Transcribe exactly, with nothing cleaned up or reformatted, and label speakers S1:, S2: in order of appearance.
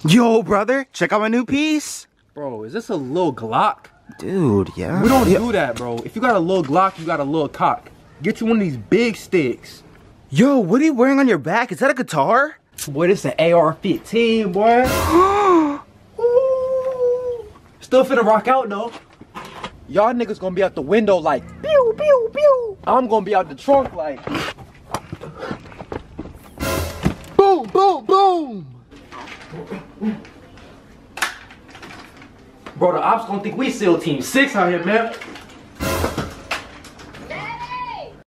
S1: Yo, brother, check out my new piece.
S2: Bro, is this a little Glock?
S1: Dude, yeah.
S2: We don't
S1: yeah.
S2: do that, bro. If you got a little Glock, you got a little cock. Get you one of these big sticks.
S1: Yo, what are you wearing on your back? Is that a guitar?
S2: Boy, this is an A R fifteen, boy. Still finna rock out, though. Y'all niggas gonna be out the window like, pew, pew, pew. I'm gonna be out the trunk like, boom, boom, boom. Bro, the ops gonna think we SEAL Team six out here, man.